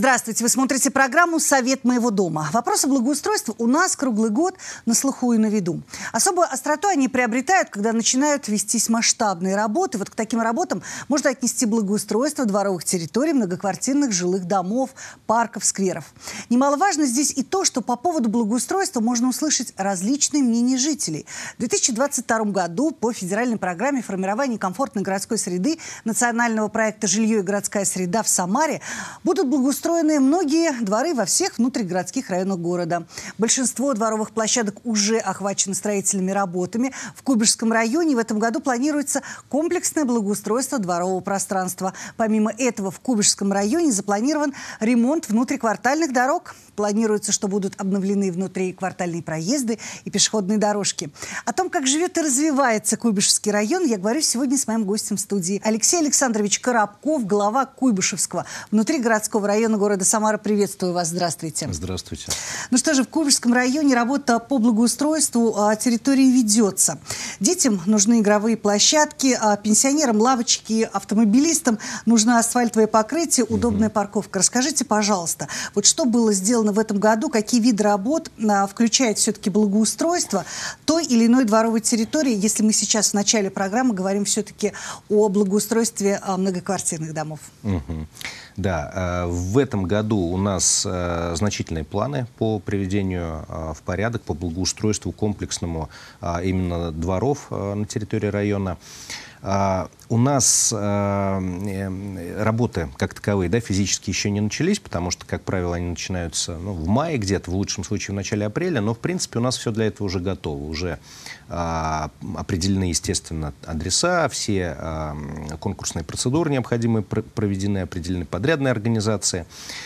Здравствуйте, вы смотрите программу «Совет моего дома». Вопросы благоустройства у нас круглый год на слуху и на виду. Особую остроту они приобретают, когда начинают вестись масштабные работы. Вот к таким работам можно отнести благоустройство дворовых территорий, многоквартирных жилых домов, парков, скверов. Немаловажно здесь и то, что по поводу благоустройства можно услышать различные мнения жителей. В 2022 году по федеральной программе формирования комфортной городской среды национального проекта «Жилье и городская среда» в Самаре будут благоустроены многие дворы во всех внутригородских районах города. Большинство дворовых площадок уже охвачено строительными работами. В Куйбышевском районе в этом году планируется комплексное благоустройство дворового пространства. Помимо этого, в Куйбышевском районе запланирован ремонт внутриквартальных дорог. Планируется, что будут обновлены внутриквартальные проезды и пешеходные дорожки. О том, как живет и развивается Куйбышевский район, я говорю сегодня с моим гостем в студии. Алексей Александрович Коробков, глава Куйбышевского внутригородского района города Самара. Приветствую вас. Здравствуйте. Здравствуйте. Ну что же, в Куйбышевском районе работа по благоустройству территории ведется. Детям нужны игровые площадки, пенсионерам лавочки, автомобилистам нужно асфальтовое покрытие, удобная парковка. Расскажите, пожалуйста, вот что было сделано в этом году, какие виды работ включает все-таки благоустройство той или иной дворовой территории, если мы сейчас в начале программы говорим все-таки о благоустройстве многоквартирных домов? Да, в этом году у нас значительные планы по приведению в порядок, по благоустройству комплексному именно дворов на территории района. У нас работы как таковые, да, физически еще не начались, потому что, как правило, они начинаются в мае где-то, в лучшем случае в начале апреля, но, в принципе, у нас все для этого уже готово. Уже определены, естественно, адреса, все конкурсные процедуры необходимые проведены, определены подрядные организации.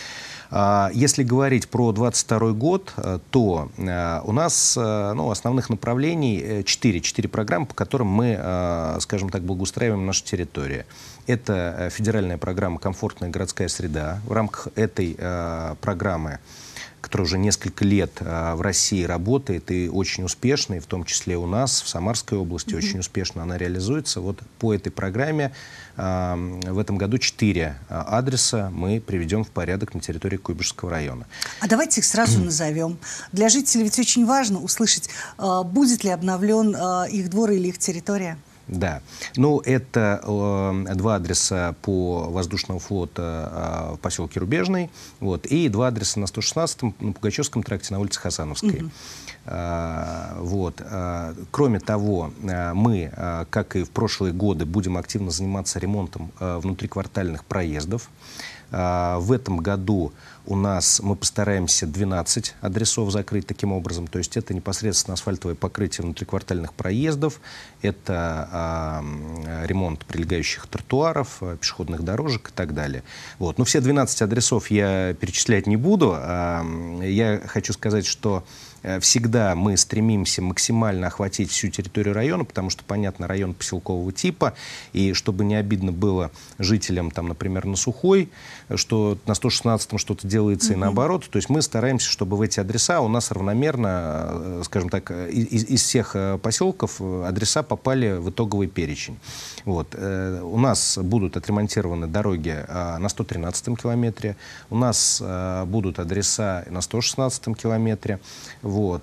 Если говорить про 2022 год, то у нас основных направлений 4 программы, по которым мы, скажем так, благоустраиваем нашу территорию. Это федеральная программа «Комфортная городская среда». В рамках этой программы, которая уже несколько лет в России работает и очень успешно, и в том числе у нас, в Самарской области, очень успешно она реализуется. Вот по этой программе в этом году 4 адреса мы приведем в порядок на территории Куйбышевского района. А давайте их сразу назовем. Для жителей ведь очень важно услышать, будет ли обновлен их двор или их территория. Да. Ну, это 2 адреса по воздушного флота в поселке Рубежный, вот, и 2 адреса на 116-м, на Пугачевском тракте, на улице Хасановской. Вот. Кроме того, мы, как и в прошлые годы, будем активно заниматься ремонтом внутриквартальных проездов. В этом году у нас мы постараемся 12 адресов закрыть таким образом. То есть это непосредственно асфальтовое покрытие внутриквартальных проездов, это ремонт прилегающих тротуаров, пешеходных дорожек и так далее. Вот. Но все 12 адресов я перечислять не буду. Я хочу сказать, что всегда мы стремимся максимально охватить всю территорию района, потому что, понятно, район поселкового типа, и чтобы не обидно было жителям, там, например, на Сухой, что на 116-м что-то делается и наоборот. То есть мы стараемся, чтобы в эти адреса у нас равномерно, скажем так, из всех поселков адреса попали в итоговый перечень. Вот. У нас будут отремонтированы дороги на 113-м километре, у нас будут адреса на 116-м километре. Вот.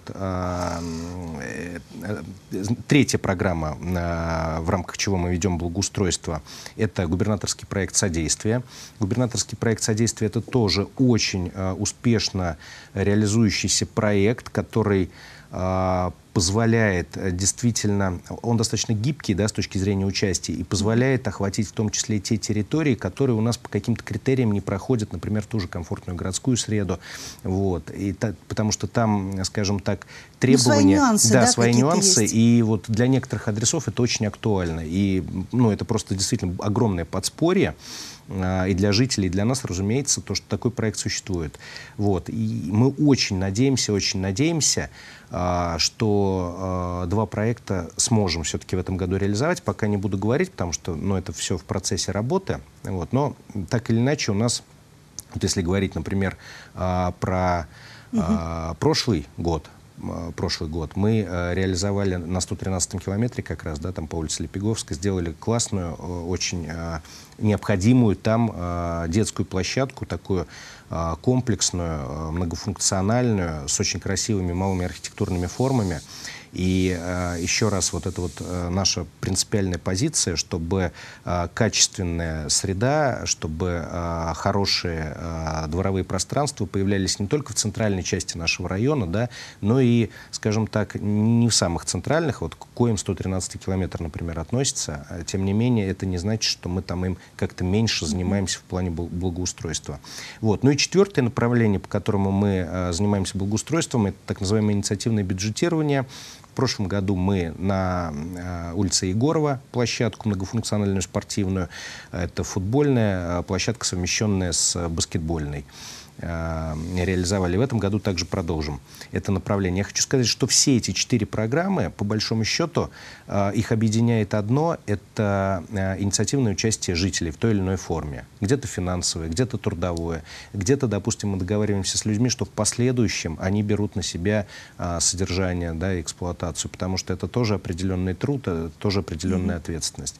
3-я программа, в рамках чего мы ведем благоустройство, это губернаторский проект «Содействие». Губернаторский проект «Содействие» — это тоже очень успешно реализующийся проект, который позволяет действительно, он достаточно гибкий, да, с точки зрения участия, и позволяет охватить в том числе и те территории, которые у нас по каким-то критериям не проходят, например, в ту же комфортную городскую среду. Вот. Потому что там, скажем так, требования... свои нюансы, да, свои нюансы. Есть. И вот для некоторых адресов это очень актуально. И это просто действительно огромное подспорье. И для жителей, и для нас, разумеется, то, что такой проект существует. Вот. И мы очень надеемся, что 2 проекта сможем все-таки в этом году реализовать. Пока не буду говорить, потому что это все в процессе работы. Вот. Но так или иначе у нас, вот если говорить, например, про прошлый год, прошлый год, мы реализовали на 113-м километре как раз, да, там по улице Лепеговской, сделали классную, очень необходимую там детскую площадку, такую комплексную, многофункциональную, с очень красивыми малыми архитектурными формами. И еще раз, вот это вот наша принципиальная позиция, чтобы качественная среда, чтобы хорошие дворовые пространства появлялись не только в центральной части нашего района, да, но и, скажем так, не в самых центральных, вот к коим 113 километр, например, относится. Тем не менее, это не значит, что мы там им как-то меньше занимаемся в плане благоустройства. Вот. Ну и четвертое направление, по которому мы занимаемся благоустройством, это так называемое инициативное бюджетирование. В прошлом году мы на улице Егорова площадку многофункциональную спортивную, это футбольная площадка, совмещенная с баскетбольной, реализовали. В этом году также продолжим это направление. Я хочу сказать, что все эти 4 программы, по большому счету, их объединяет одно – это инициативное участие жителей в той или иной форме. Где-то финансовое, где-то трудовое, где-то, допустим, мы договариваемся с людьми, что в последующем они берут на себя содержание, да, эксплуатацию, потому что это тоже определенный труд, это тоже определенная ответственность.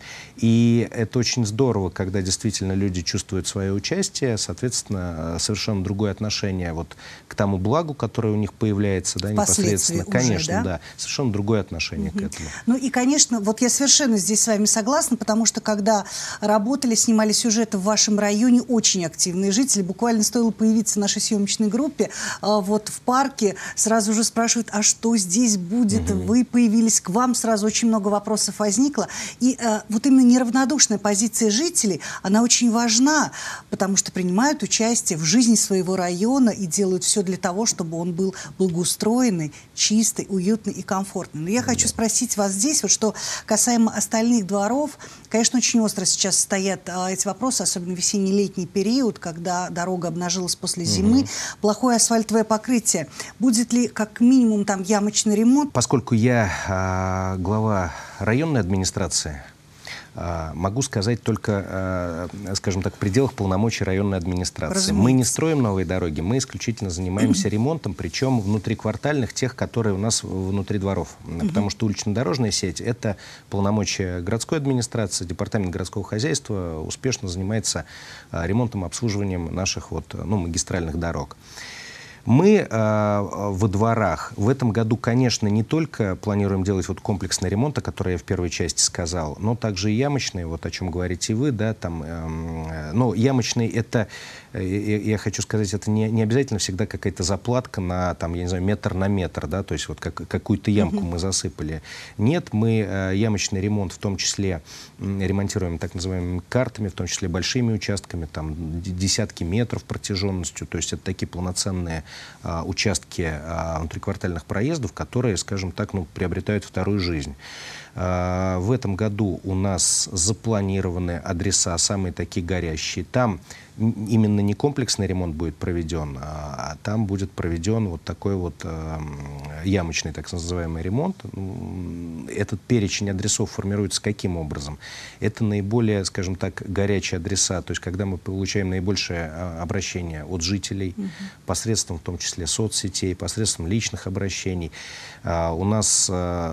И это очень здорово, когда действительно люди чувствуют свое участие, соответственно, совершенно другое отношение вот к тому благу, которое у них появляется, да, непосредственно. Конечно, уже, да, совершенно другое отношение к этому. Ну и, конечно, вот я совершенно здесь с вами согласна, потому что когда работали, снимали сюжеты в вашем районе, очень активные жители, буквально стоило появиться в нашей съемочной группе, вот в парке, сразу же спрашивают, а что здесь будет? Вы появились, к вам сразу очень много вопросов возникло. И вот именно неравнодушная позиция жителей, она очень важна, потому что принимают участие в жизни своего района и делают все для того, чтобы он был благоустроенный, чистый, уютный и комфортный. Но я хочу спросить вас здесь, вот что касаемо остальных дворов, конечно, очень остро сейчас стоят эти вопросы, особенно весенне-летний период, когда дорога обнажилась после зимы, плохое асфальтовое покрытие. Будет ли как минимум там ямочный ремонт? Поскольку я глава районной администрации, могу сказать только, скажем так, в пределах полномочий районной администрации. Разумеется. Мы не строим новые дороги, мы исключительно занимаемся ремонтом, причем внутриквартальных, тех, которые у нас внутри дворов. Потому что улично-дорожная сеть — это полномочия городской администрации, департамент городского хозяйства успешно занимается ремонтом, обслуживанием наших вот, ну, магистральных дорог. Мы во дворах в этом году, конечно, не только планируем делать вот комплексный ремонт, о котором я в первой части сказал, но также и ямочные, вот о чем говорите вы, да, там, но ямочные — это, я хочу сказать, это не обязательно всегда какая-то заплатка на, там, я не знаю, метр на метр, да, то есть вот какую-то ямку мы засыпали. Нет, мы ямочный ремонт в том числе ремонтируем так называемыми картами, в том числе большими участками, там, десятки метров протяженностью, то есть это такие полноценные участки внутриквартальных проездов, которые, скажем так, ну, приобретают вторую жизнь. В этом году у нас запланированы адреса, самые такие горящие. Там именно не комплексный ремонт будет проведен, а там будет проведен вот такой вот ямочный, так называемый, ремонт. Этот перечень адресов формируется каким образом? Это наиболее, скажем так, горячие адреса, то есть когда мы получаем наибольшее обращение от жителей, посредством в том числе соцсетей, посредством личных обращений. У нас,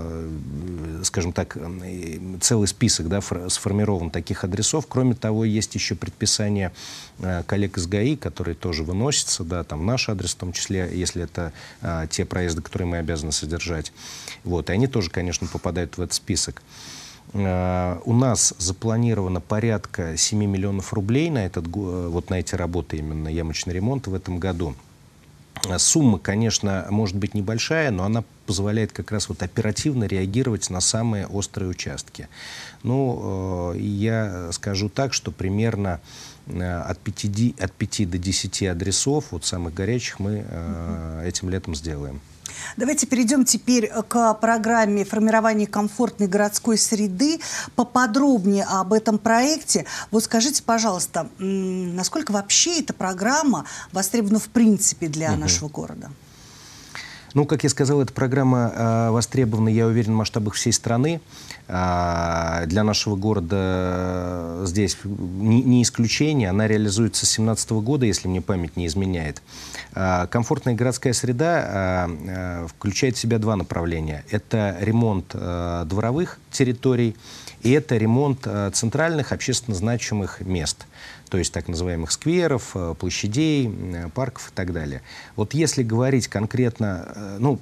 скажем так, целый список, да, сформирован таких адресов. Кроме того, есть еще предписание коллег из ГАИ, которые тоже выносятся, да, там наш адрес в том числе, если это те проезды, которые мы обязаны содержать. Вот, и они тоже, конечно, попадают в этот список. У нас запланировано порядка 7 миллионов рублей на, вот на эти работы, именно ямочный ремонт в этом году. Сумма, конечно, может быть небольшая, но она позволяет как раз вот оперативно реагировать на самые острые участки. Ну, я скажу так, что примерно от 5 до 10 адресов, вот самых горячих, мы этим летом сделаем. Давайте перейдем теперь к программе формирования комфортной городской среды. Поподробнее об этом проекте. Вот скажите, пожалуйста, насколько вообще эта программа востребована в принципе для нашего города? Ну, как я сказал, эта программа востребована, я уверен, в масштабах всей страны. Для нашего города здесь не исключение. Она реализуется с 2017 года, если мне память не изменяет. Комфортная городская среда включает в себя два направления. Это ремонт дворовых территорий и это ремонт центральных общественно значимых мест. То есть так называемых скверов, площадей, парков и так далее. Вот если говорить конкретно, ну,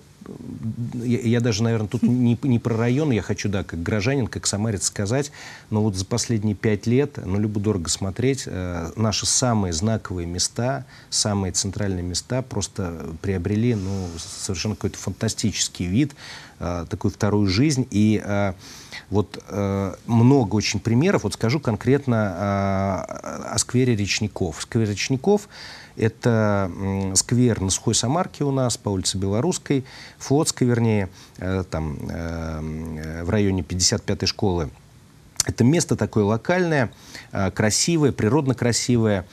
я даже, наверное, тут не про район, я хочу, да, как горожанин, как самарец сказать, но вот за последние 5 лет, ну, любо-дорого смотреть, наши самые знаковые места, самые центральные места просто приобрели, ну, совершенно какой-то фантастический вид, такую вторую жизнь. И вот много очень примеров. Вот скажу конкретно о сквере Речников. Сквер Речников — это сквер на Сухой Самарке у нас, по улице Белорусской, Флотской, вернее, там в районе 55-й школы. Это место такое локальное, красивое, природно красивое,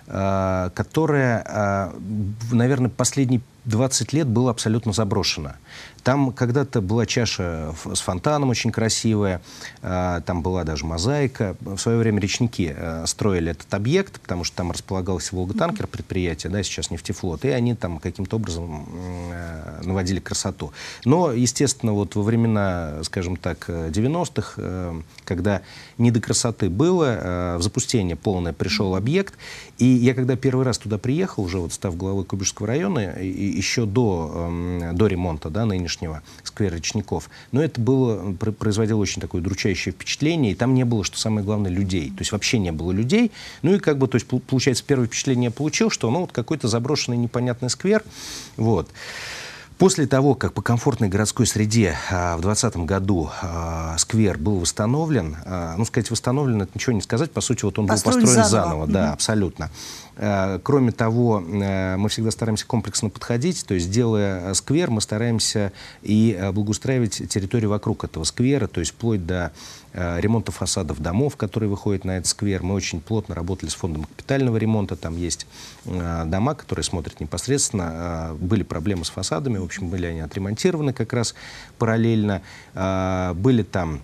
которое, наверное, последние 20 лет было абсолютно заброшено. Там когда-то была чаша с фонтаном очень красивая, там была даже мозаика. В свое время речники строили этот объект, потому что там располагалось Волготанкер, предприятие, да, сейчас нефтефлот, и они там каким-то образом наводили красоту. Но, естественно, вот во времена, скажем так, 90-х, когда не до красоты было, в запустение полное пришел объект, и я когда первый раз туда приехал, уже вот став главой Куйбышевского района, еще до ремонта, да, нынешнего сквера Речников, но это производило очень такое удручающее впечатление, и там не было, что самое главное, людей. То есть вообще не было людей. Ну и как бы, то есть, получается, первое впечатление я получил, что, ну, вот какой-то заброшенный непонятный сквер. Вот. После того, как по комфортной городской среде в 2020 году сквер был восстановлен, ну, сказать, восстановлен, это ничего не сказать, по сути, вот он был построен заново. Да, абсолютно. Кроме того, мы всегда стараемся комплексно подходить, то есть, делая сквер, мы стараемся и благоустраивать территорию вокруг этого сквера, то есть вплоть до ремонта фасадов домов, которые выходят на этот сквер. Мы очень плотно работали с фондом капитального ремонта, там есть дома, которые смотрят непосредственно, были проблемы с фасадами, в общем, были они отремонтированы как раз параллельно, были там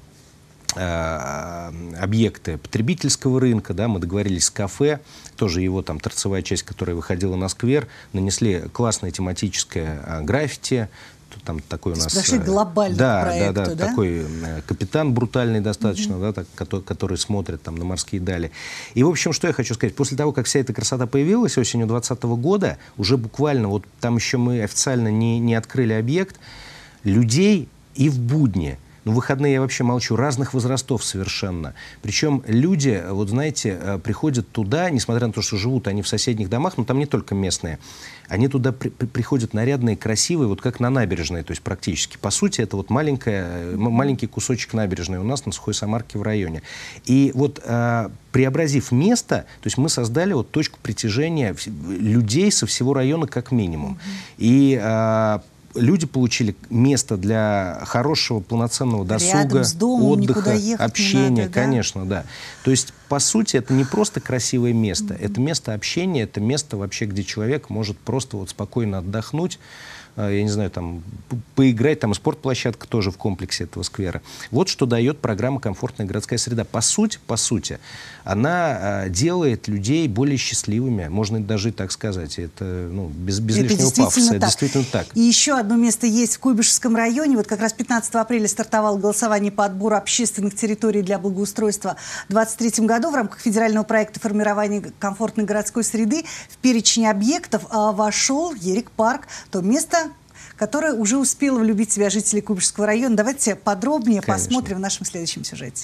объекты потребительского рынка, да, мы договорились с кафе, тоже его там торцевая часть, которая выходила на сквер, нанесли классное тематическое граффити. Там такой у нас глобальный проект, да? Такой капитан брутальный достаточно, да, который смотрит там на морские дали. И, в общем, что я хочу сказать. После того, как вся эта красота появилась осенью 2020 года, уже буквально, вот там еще мы официально не открыли объект, людей и в будни, ну, в выходные я вообще молчу, разных возрастов совершенно. Причем люди, вот знаете, приходят туда, несмотря на то, что живут они в соседних домах, но там не только местные, они туда приходят нарядные, красивые, вот как на набережной, то есть практически. По сути, это вот маленький кусочек набережной у нас на Сухой Самарке в районе. И вот преобразив место, то есть мы создали вот точку притяжения людей со всего района как минимум. И люди получили место для хорошего, полноценного досуга, отдыха, общения, надо, да? Конечно, да. То есть, по сути, это не просто красивое место, это место общения, это место вообще, где человек может просто вот спокойно отдохнуть, я не знаю, там, поиграть, там, спортплощадка тоже в комплексе этого сквера. Вот что дает программа «Комфортная городская среда». По сути, она делает людей более счастливыми, можно даже и так сказать. Это, ну, без лишнего пафоса. Это действительно так. И еще одно место есть в Куйбышевском районе. Вот как раз 15 апреля стартовало голосование по отбору общественных территорий для благоустройства в 2023 году в рамках федерального проекта формирования комфортной городской среды. В перечень объектов вошел Ерик-парк, то место, которое уже успело влюбить в себя жители Куйбышевского района. Давайте подробнее посмотрим в нашем следующем сюжете.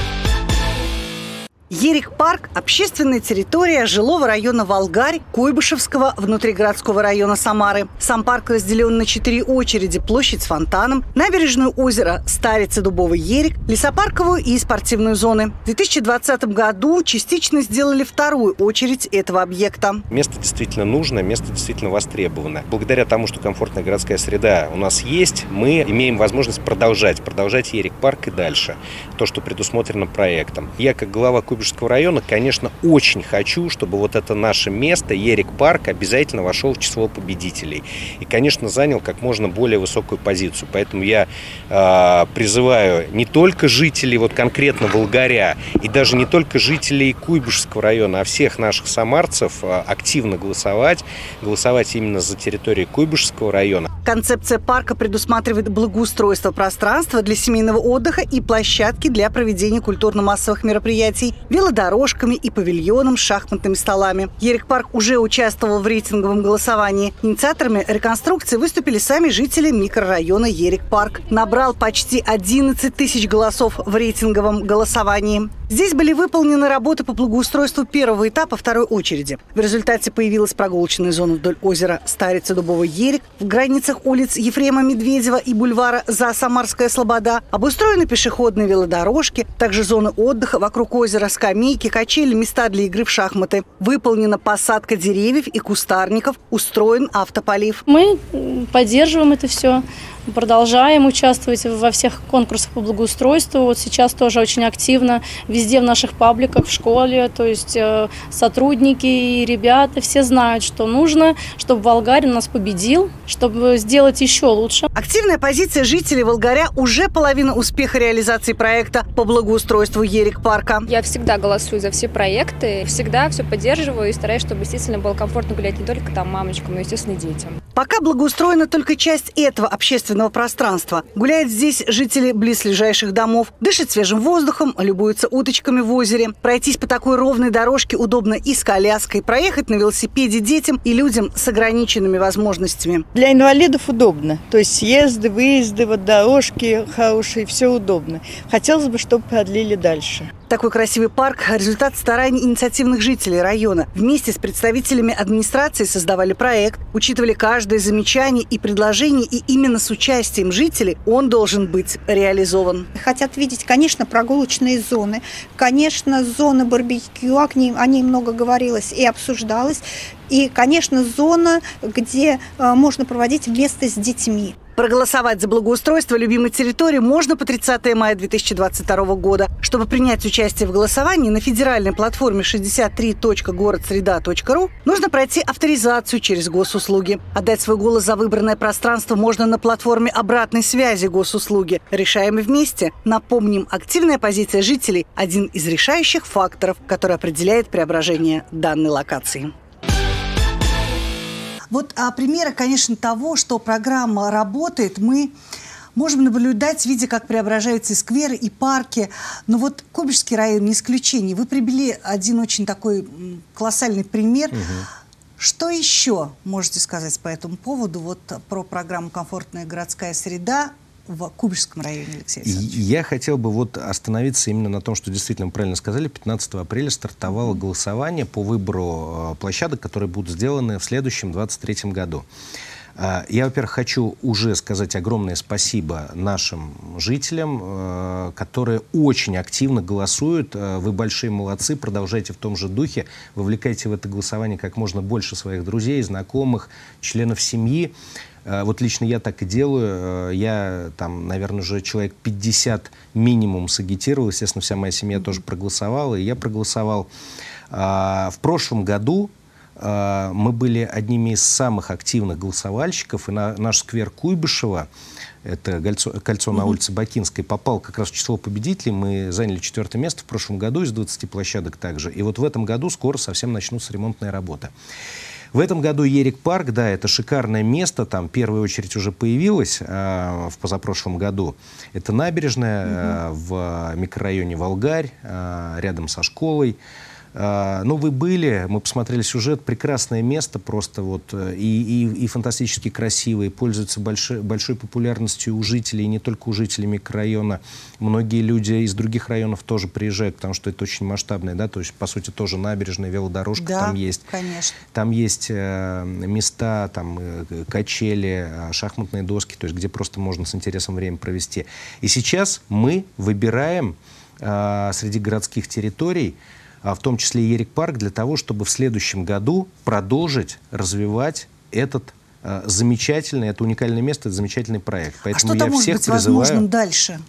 Ерик-парк – общественная территория жилого района Волгарь, Куйбышевского внутригородского района Самары. Сам парк разделен на 4 очереди: площадь с фонтаном, набережную озера Старица, Дубовый Ерик, лесопарковую и спортивную зоны. В 2020 году частично сделали вторую очередь этого объекта. Место действительно нужно, место действительно востребовано. Благодаря тому, что комфортная городская среда у нас есть, мы имеем возможность продолжать Ерик-парк и дальше. То, что предусмотрено проектом. Я, как глава Куйбышевского Куйбышевского района, конечно, очень хочу, чтобы вот это наше место, Ерик-парк, обязательно вошел в число победителей. И, конечно, занял как можно более высокую позицию. Поэтому я призываю не только жителей вот конкретно Волгаря, и даже не только жителей Куйбышевского района, а всех наших самарцев активно голосовать именно за территорию Куйбышевского района. Концепция парка предусматривает благоустройство пространства для семейного отдыха и площадки для проведения культурно-массовых мероприятий, велодорожками и павильоном с шахматными столами. Ерик-парк уже участвовал в рейтинговом голосовании. Инициаторами реконструкции выступили сами жители микрорайона Ерик-парк. Набрал почти 11 тысяч голосов в рейтинговом голосовании. Здесь были выполнены работы по благоустройству первого этапа второй очереди. В результате появилась прогулочная зона вдоль озера Старица-Дубовый Ерик, в границах улиц Ефрема Медведева и бульвара За Самарская Слобода. Обустроены пешеходные велодорожки, также зоны отдыха вокруг озера, скамейки, качели, места для игры в шахматы. Выполнена посадка деревьев и кустарников, устроен автополив. Мы поддерживаем это все. Продолжаем участвовать во всех конкурсах по благоустройству. Вот сейчас тоже очень активно везде в наших пабликах, в школе. То есть сотрудники и ребята все знают, что нужно, чтобы Волгарь у нас победил, чтобы сделать еще лучше. Активная позиция жителей Волгаря уже половина успеха реализации проекта по благоустройству Ерик-парка. Я всегда голосую за все проекты, всегда все поддерживаю и стараюсь, чтобы действительно было комфортно гулять не только там мамочкам, но, естественно, и детям. Пока благоустроена только часть этого общественного пространства. Гуляют здесь жители близлежащих домов, дышат свежим воздухом, любуются уточками в озере. Пройтись по такой ровной дорожке удобно и с коляской, проехать на велосипеде детям и людям с ограниченными возможностями. Для инвалидов удобно. То есть съезды, выезды, вот дорожки хорошие, все удобно. Хотелось бы, чтобы продлили дальше. Такой красивый парк – результат стараний инициативных жителей района. Вместе с представителями администрации создавали проект, учитывали каждое замечание и предложение, и именно с участием жителей он должен быть реализован. Хотят видеть, конечно, прогулочные зоны, конечно, зоны барбекю, о ней много говорилось и обсуждалось, и, конечно, зона, где можно проводить вместе с детьми. Проголосовать за благоустройство любимой территории можно по 30 мая 2022 года. Чтобы принять участие в голосовании на федеральной платформе 63.городсреда.ру нужно пройти авторизацию через госуслуги. Отдать свой голос за выбранное пространство можно на платформе обратной связи госуслуги. Решаем вместе. Напомним, активная позиция жителей – один из решающих факторов, который определяет преображение данной локации. Вот примеры, конечно, того, что программа работает, мы можем наблюдать, видя, как преображаются и скверы, и парки. Но вот Куйбышевский район не исключение. Вы привели один очень такой колоссальный пример. Что еще можете сказать по этому поводу, вот про программу «Комфортная городская среда» в Куйбышевском районе, Алексей Александрович? Я хотел бы вот остановиться именно на том, что действительно вы правильно сказали. 15 апреля стартовало голосование по выбору площадок, которые будут сделаны в следующем 2023 году. Я, во-первых, хочу уже сказать огромное спасибо нашим жителям, которые очень активно голосуют. Вы большие молодцы, продолжайте в том же духе, вовлекайте в это голосование как можно больше своих друзей, знакомых, членов семьи. Вот лично я так и делаю. Я там, наверное, уже человек 50 минимум сагитировал. Естественно, вся моя семья тоже проголосовала, и я проголосовал. В прошлом году мы были одними из самых активных голосовальщиков, и наш сквер Куйбышева, это кольцо на улице Бакинской, попал как раз в число победителей. Мы заняли 4-е место в прошлом году из 20 площадок также. И вот в этом году скоро совсем начнутся ремонтные работы. В этом году Ерик-парк, да, это шикарное место, там первая очередь уже появилась в позапрошлом году. Это набережная в микрорайоне Волгарь, рядом со школой. Ну, вы были, мы посмотрели сюжет, прекрасное место, просто вот и фантастически красивое, пользуется большой популярностью у жителей, и не только у жителей микрорайона. Многие люди из других районов тоже приезжают, потому что это очень масштабное, да, то есть, по сути, тоже набережная, велодорожка, да, там есть. Конечно. Там есть места, там качели, шахматные доски, то есть, где просто можно с интересом время провести. И сейчас мы выбираем среди городских территорий, в том числе и Ерик-парк, для того, чтобы в следующем году продолжить развивать этот замечательный, это уникальное место, это замечательный проект. Поэтому что там может быть возможным дальше?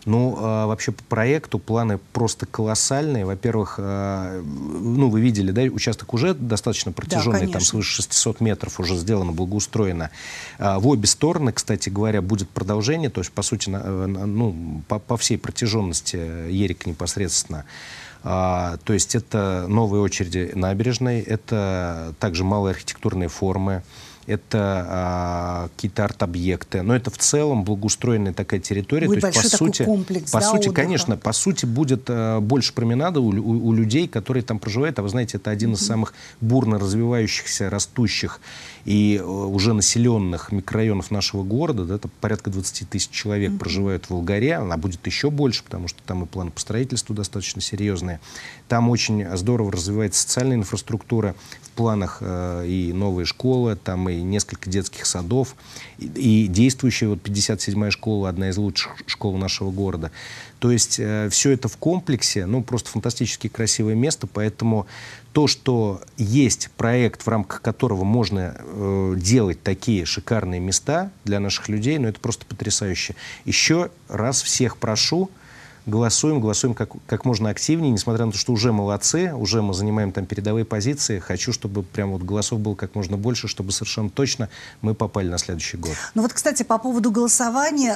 Ну, вообще по проекту планы просто колоссальные. Во-первых, ну, вы видели, да, участок уже достаточно протяженный, да, там свыше 600 метров уже сделано, благоустроено. В обе стороны, кстати говоря, будет продолжение, то есть, по сути, ну, по всей протяженности Ерика непосредственно. То есть это новые очереди набережной, это также малые архитектурные формы, это какие-то арт-объекты. Но это в целом благоустроенная такая территория. Будет то есть, большой по сути, комплекс, по да, сути, отдыха. конечно, по сути будет больше променада у людей, которые там проживают. А вы знаете, это один из самых бурно развивающихся, растущих и уже населенных микрорайонов нашего города. Да, это порядка 20 тысяч человек проживают в Волгаре. Она будет еще больше, потому что там и планы по строительству достаточно серьезные. Там очень здорово развивается социальная инфраструктура. В планах и новые школы, там и несколько детских садов, и действующая вот 57-я школа, одна из лучших школ нашего города. То есть все это в комплексе, ну, просто фантастически красивое место, поэтому то, что есть проект, в рамках которого можно делать такие шикарные места для наших людей, ну, это просто потрясающе. Еще раз всех прошу, голосуем как можно активнее, несмотря на то, что уже молодцы, уже мы занимаем там передовые позиции. Хочу, чтобы прям вот голосов было как можно больше, чтобы совершенно точно мы попали на следующий год. Ну вот, кстати, по поводу голосования,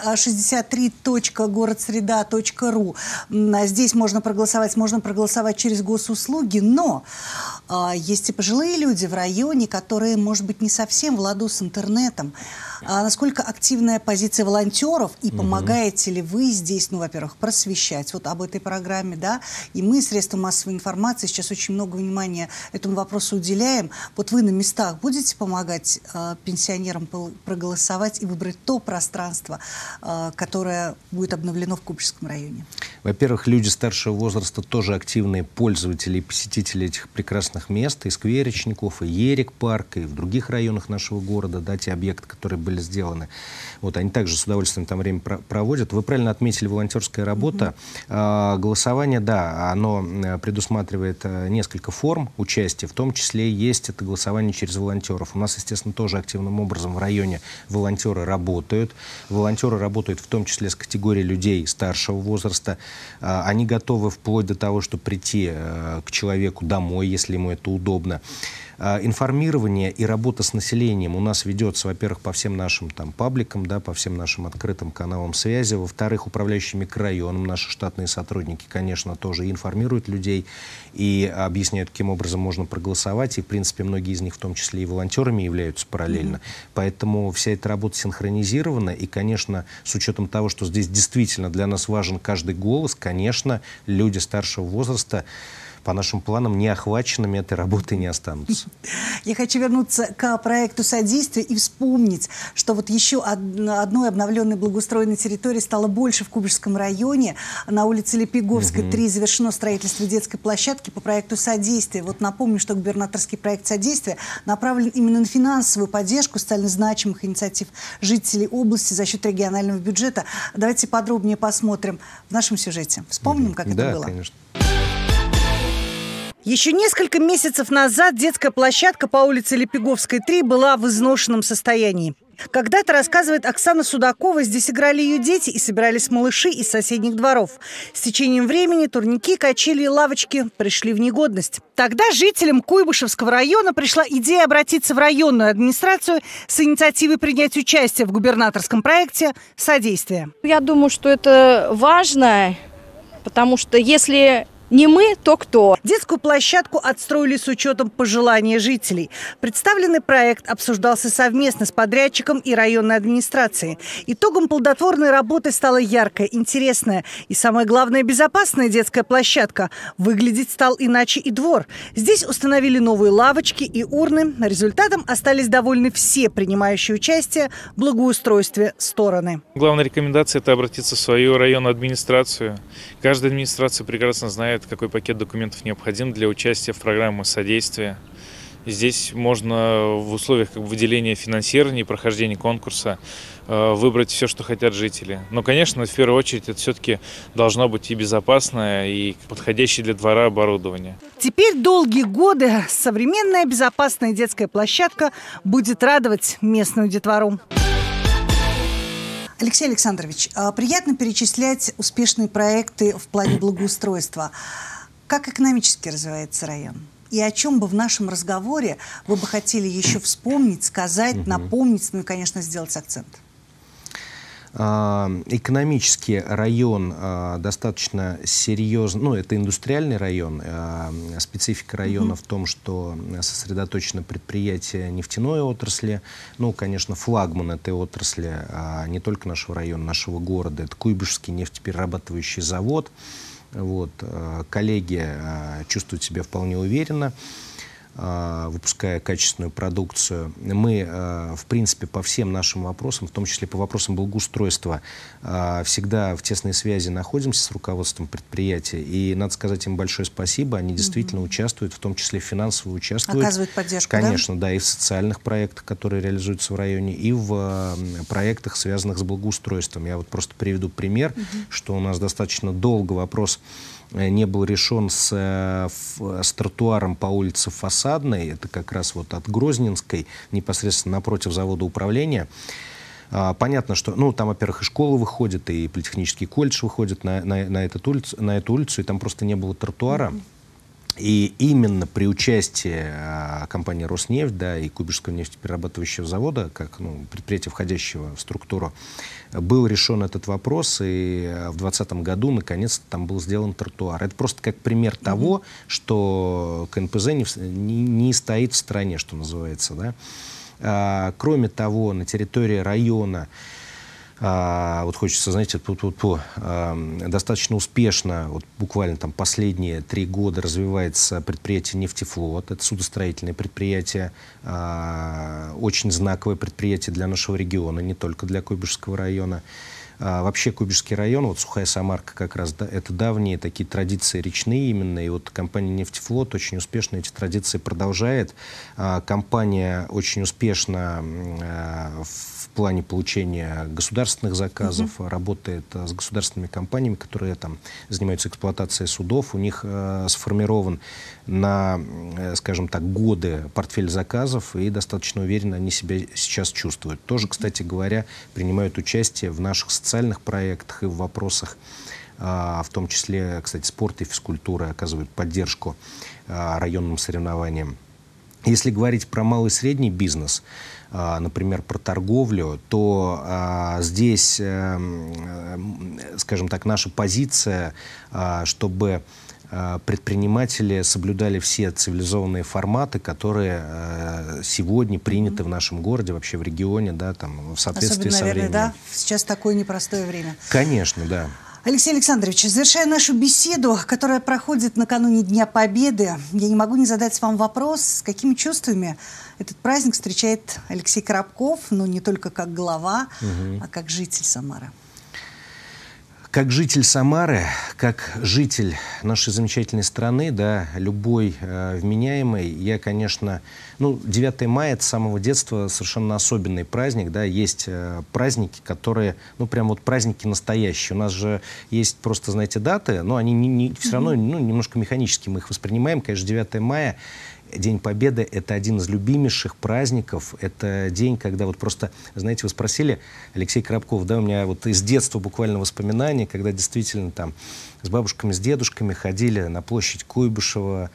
63.городсреда.ру. Здесь можно проголосовать через госуслуги, но есть и пожилые люди в районе, которые, может быть, не совсем в ладу с интернетом. Насколько активная позиция волонтеров и помогаете ли вы здесь, ну, во-первых, просвещать вот об этой программе, да, и мы, средства массовой информации, сейчас очень много внимания этому вопросу уделяем. Вот вы на местах будете помогать пенсионерам проголосовать и выбрать то пространство, которое будет обновлено в Купеческом районе? Во-первых, люди старшего возраста тоже активные пользователи и посетители этих прекрасных мест, и Скверичников, и Ерик-парк, и в других районах нашего города, да, те объекты, которые были сделаны. Вот, они также с удовольствием там время проводят. Вы правильно отметили волонтерская работа. Голосование, да, оно предусматривает несколько форм участия, в том числе есть это голосование через волонтеров. У нас, естественно, тоже активным образом в районе волонтеры работают. Волонтеры работают в том числе с категорией людей старшего возраста. Они готовы вплоть до того, чтобы прийти к человеку домой, если ему это удобно. Информирование и работа с населением у нас ведется, во-первых, по всем нашим там пабликам, да, по всем нашим открытым каналам связи. Во-вторых, управляющие микрорайоном, наши штатные сотрудники, конечно, тоже информируют людей и объясняют, каким образом можно проголосовать. И, в принципе, многие из них, в том числе и волонтерами, являются параллельно. Поэтому вся эта работа синхронизирована. И, конечно, с учетом того, что здесь действительно для нас важен каждый голос, конечно, люди старшего возраста по нашим планам неохваченными этой работой не останутся. Я хочу вернуться к проекту содействия и вспомнить, что вот еще одной обновленной благоустроенной территории стало больше в Купеческом районе. На улице Лепеговской 3 завершено строительство детской площадки по проекту содействия. Вот напомню, что губернаторский проект содействия направлен именно на финансовую поддержку социально значимых инициатив жителей области за счет регионального бюджета. Давайте подробнее посмотрим в нашем сюжете. Вспомним, как это было. Да, конечно. Еще несколько месяцев назад детская площадка по улице Лепеговской, 3 была в изношенном состоянии. Когда-то, рассказывает Оксана Судакова, здесь играли ее дети и собирались малыши из соседних дворов. С течением времени турники, качели и лавочки пришли в негодность. Тогда жителям Куйбышевского района пришла идея обратиться в районную администрацию с инициативой принять участие в губернаторском проекте «Содействие». Я думаю, что это важно, потому что если не мы, то кто? Детскую площадку отстроили с учетом пожеланий жителей. Представленный проект обсуждался совместно с подрядчиком и районной администрацией. Итогом плодотворной работы стала яркая, интересная и, самое главное, безопасная детская площадка. Выглядеть стал иначе и двор. Здесь установили новые лавочки и урны. Результатом остались довольны все принимающие участие в благоустройстве стороны. Главная рекомендация – это обратиться в свою районную администрацию. Каждая администрация прекрасно знает, какой пакет документов необходим для участия в программе содействия. Здесь можно в условиях выделения финансирования и прохождения конкурса выбрать все, что хотят жители. Но, конечно, в первую очередь это все-таки должно быть и безопасное, и подходящее для двора оборудование. Теперь долгие годы современная безопасная детская площадка будет радовать местную детвору. Алексей Александрович, приятно перечислять успешные проекты в плане благоустройства. Как экономически развивается район? И о чем бы в нашем разговоре вы бы хотели еще вспомнить, сказать, напомнить, ну и, конечно, сделать акцент? Экономический район достаточно серьезный, ну, это индустриальный район. Специфика района в том, что сосредоточено предприятие нефтяной отрасли. Ну, конечно, флагман этой отрасли, не только нашего района, нашего города, это Куйбышевский нефтеперерабатывающий завод. Вот. Коллеги чувствуют себя вполне уверенно, выпуская качественную продукцию. Мы, в принципе, по всем нашим вопросам, в том числе по вопросам благоустройства, всегда в тесной связи находимся с руководством предприятия. И надо сказать им большое спасибо. Они действительно участвуют, в том числе финансово участвуют. Оказывают поддержку, конечно, да, и в социальных проектах, которые реализуются в районе, и в проектах, связанных с благоустройством. Я вот просто приведу пример, что у нас достаточно долго вопрос не был решен с тротуаром по улице Фасадной, это как раз вот от Грозненской, непосредственно напротив завода управления. Понятно, что, ну, там, во-первых, и школа выходит, и политехнический колледж выходит на эту улицу, и там просто не было тротуара. И именно при участии компании «Роснефть», да, и Куйбышевского нефтеперерабатывающего завода, как, ну, предприятия, входящего в структуру, был решен этот вопрос, и в 2020 году, наконец-то, там был сделан тротуар. Это просто как пример того, что КНПЗ не стоит в стороне, что называется, да. Кроме того, на территории района, вот хочется, знаете, достаточно успешно, вот буквально там последние 3 года развивается предприятие «Нефтефлот». Это судостроительное предприятие, очень знаковое предприятие для нашего региона, не только для Куйбышевского района. Вообще Куйбышевский район, вот Сухая Самарка как раз, да, это давние такие традиции речные именно, и вот компания «Нефтефлот» очень успешно эти традиции продолжает. Компания очень успешно в плане получения государственных заказов, работает с государственными компаниями, которые там занимаются эксплуатацией судов. У них сформирован на, скажем так, годы портфель заказов, и достаточно уверенно они себя сейчас чувствуют. Тоже, кстати говоря, принимают участие в наших социальных проектах и в вопросах, в том числе, кстати, спорта и физкультуры, оказывают поддержку районным соревнованиям. Если говорить про малый и средний бизнес, например, про торговлю, то здесь, скажем так, наша позиция, чтобы предприниматели соблюдали все цивилизованные форматы, которые сегодня приняты в нашем городе, вообще в регионе, да, там, в соответствии со временем. Да, сейчас такое непростое время. Конечно, да. Алексей Александрович, завершая нашу беседу, которая проходит накануне Дня Победы, я не могу не задать вам вопрос, с какими чувствами этот праздник встречает Алексей Коробков, но не только как глава, а как житель Самары. Как житель Самары, как житель нашей замечательной страны, да, любой вменяемый, я, конечно, ну, 9 мая это с самого детства совершенно особенный праздник, да, есть праздники, которые, ну, прям вот праздники настоящие. У нас же есть просто, знаете, даты, но они все равно, ну, немножко механически мы их воспринимаем. Конечно, 9 мая, День Победы — это один из любимейших праздников. Это день, когда вот просто, знаете, вы спросили, Алексей Коробков, да, у меня вот из детства буквально воспоминания, когда действительно там с бабушками, с дедушками ходили на площадь Куйбышева,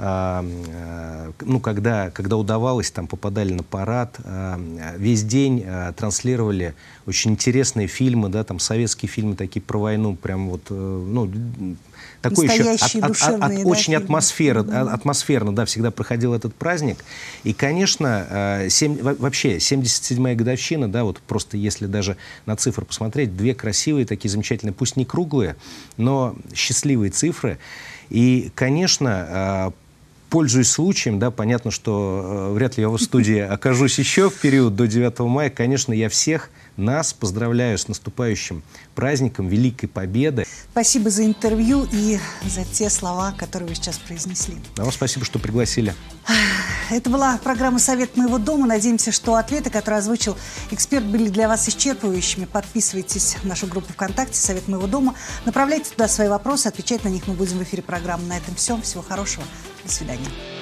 ну, когда удавалось, там попадали на парад, весь день транслировали очень интересные фильмы, да, там советские фильмы такие про войну, прям вот, ну, такой еще очень атмосферно, да, всегда проходил этот праздник. И, конечно, вообще 77-я годовщина, да, вот просто если даже на цифры посмотреть, 2 красивые, такие замечательные, пусть не круглые, но счастливые цифры. И, конечно, пользуясь случаем, да, понятно, что вряд ли я в студии окажусь еще в период до 9 мая. Конечно, я всех нас поздравляю с наступающим праздником Великой Победы. Спасибо за интервью и за те слова, которые вы сейчас произнесли. А вам спасибо, что пригласили. Это была программа «Совет моего дома». Надеемся, что ответы, которые озвучил эксперт, были для вас исчерпывающими. Подписывайтесь в нашу группу ВКонтакте «Совет моего дома». Направляйте туда свои вопросы, отвечать на них мы будем в эфире программы. На этом все. Всего хорошего. До свидания.